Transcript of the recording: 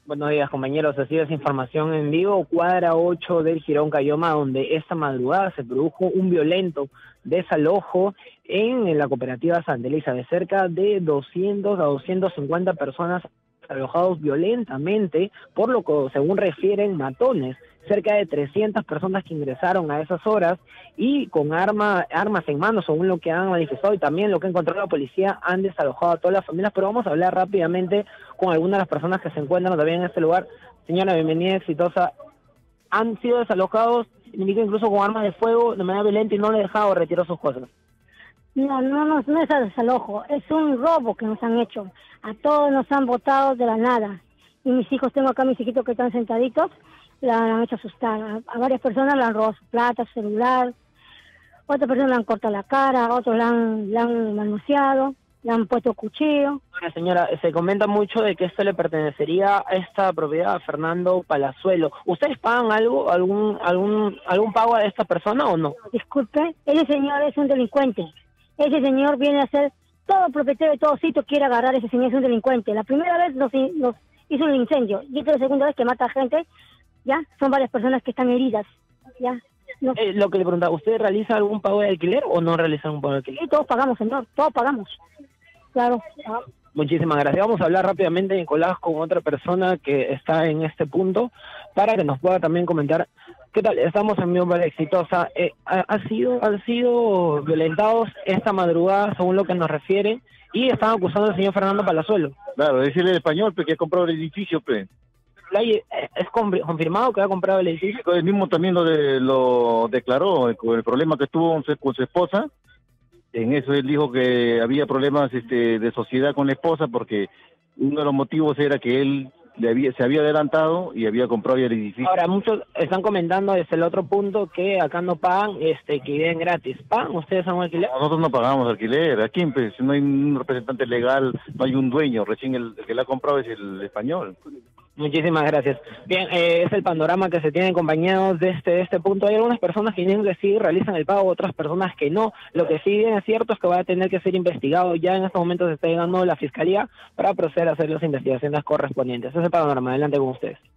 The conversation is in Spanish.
Buenos días, compañeros. Así es información en vivo. Cuadra 8 del Jirón Cayoma, donde esta madrugada se produjo un violento desalojo en la cooperativa Santa Elizabeth. Cerca de 200 a 250 personas alojados violentamente, por lo que, según refieren matones, cerca de 300 personas que ingresaron a esas horas y con armas en mano, según lo que han manifestado y también lo que ha encontrado la policía, han desalojado a todas las familias. Pero vamos a hablar rápidamente con algunas de las personas que se encuentran también en este lugar. Señora, bienvenida, exitosa. Han sido desalojados, incluso con armas de fuego, de manera violenta, y no le han dejado retirar sus cosas. No es desalojo, es un robo que nos han hecho. A todos nos han botado de la nada. Y mis hijos, tengo acá mis hijitos que están sentaditos, la han hecho asustar. A varias personas le han robado su plata, su celular, otras personas le han cortado la cara, otros le han manoseado, le han puesto cuchillo. Bueno, señora, se comenta mucho de que esto le pertenecería a esta propiedad a Fernando Palazuelo. ¿Ustedes pagan algún pago a esta persona o no? Disculpe, ese señor es un delincuente. Ese señor viene a ser todo propietario de todo sitio, quiere agarrar a ese señor, es un delincuente. La primera vez nos hizo un incendio, y esta es la segunda vez que mata gente, ya, son varias personas que están heridas, ya. No. Lo que le preguntaba, ¿usted realiza algún pago de alquiler o no realiza algún pago de alquiler? Sí, todos pagamos, señor, todos pagamos, claro. Muchísimas gracias. Vamos a hablar rápidamente, Nicolás, con otra persona que está en este punto, para que nos pueda también comentar. ¿Qué tal? Estamos en vivo para Exitosa. Han sido violentados esta madrugada, según lo que nos refiere, y están acusando al señor Fernando Palazuelo. Claro, decirle el español, que ha comprado el edificio, pe. ¿Es confirmado que ha comprado el edificio? Él mismo también lo declaró, con el problema que tuvo con su esposa. En eso él dijo que había problemas de sociedad con la esposa, porque uno de los motivos era que él se había adelantado y había comprado ya el edificio. Ahora, muchos están comentando desde el otro punto que acá no pagan, que viven gratis. ¿Pagan ustedes a un alquiler? Nosotros no pagamos alquiler. Aquí pues, no hay un representante legal, no hay un dueño. Recién el que la ha comprado es el español. Muchísimas gracias. Bien, es el panorama que se tiene, compañeros, de este punto. Hay algunas personas que dicen que sí realizan el pago, otras personas que no. Lo que sí bien es cierto es que va a tener que ser investigado. Ya en estos momentos se está llegando la Fiscalía para proceder a hacer las investigaciones correspondientes. Ese es el panorama. Adelante con ustedes.